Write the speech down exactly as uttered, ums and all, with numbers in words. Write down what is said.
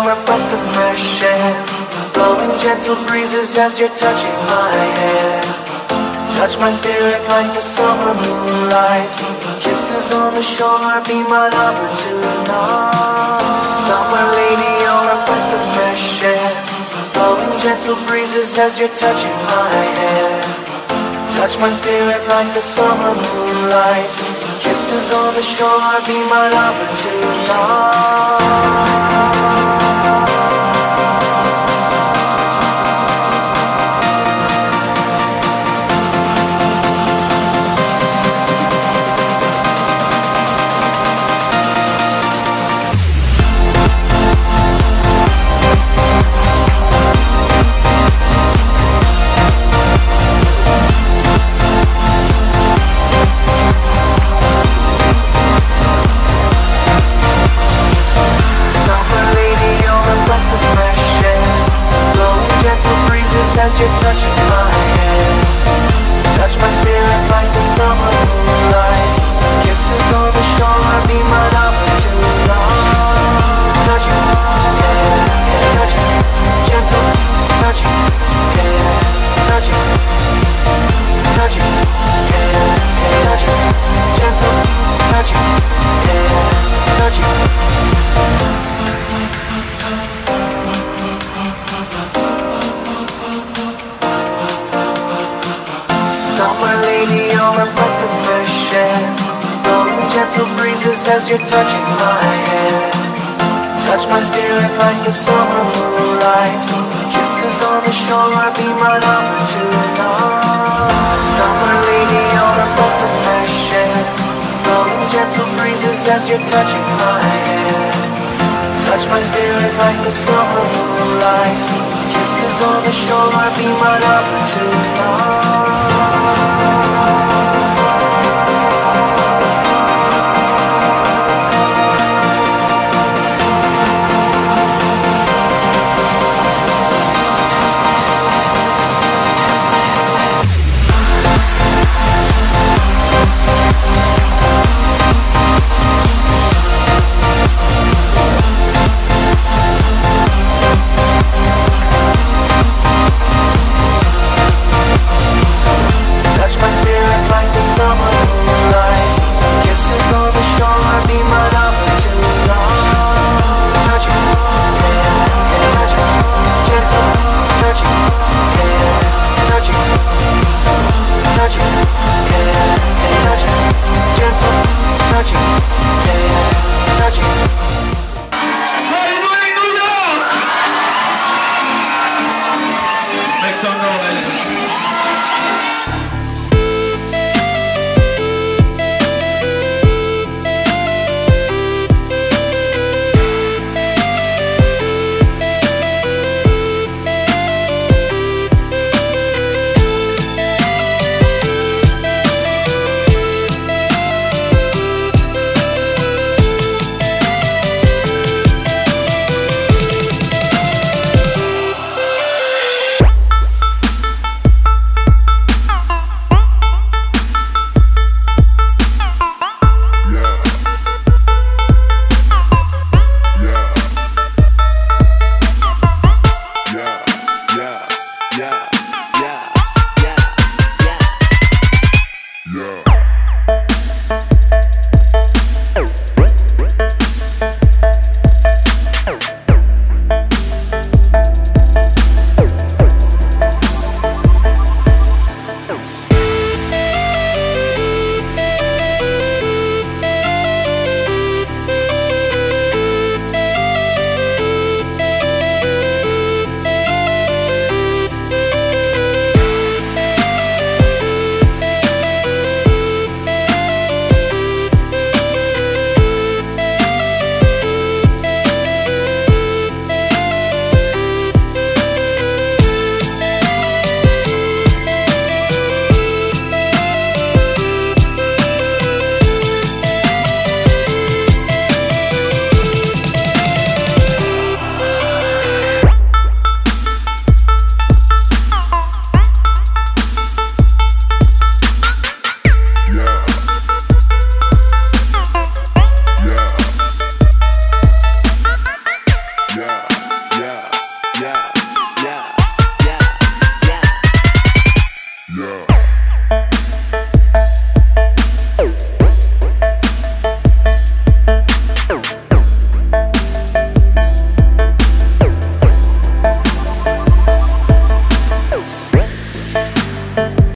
a breath of fresh air, blowing gentle breezes as you're touching my hair. Touch my spirit like the summer moonlight. Kisses on the shore, be my lover tonight. Summer lady, you're a breath of fresh air, blowing gentle breezes as you're touching my hair. Touch my spirit like the summer moonlight. Kisses on the shore, be my lover tonight. As you're touching my hand, touch my spirit like the summer moonlight. Kisses on the shore, be my lover tonight. Touching, yeah, yeah, touching, gentle, touching, yeah, touching, touching, yeah, yeah, touching, gentle, touching, yeah, touching. Summer lady, you're a breath of fresh air, blowing gentle breezes as you're touching my hair. Touch my spirit like the summer moonlight. Kisses on the shore, be my lover tonight. Summer lady, you're a breath of fresh air, blowing gentle breezes as you're touching my hair. Touch my spirit like the summer moonlight. Kisses on the shore, be my lover tonight. Yeah.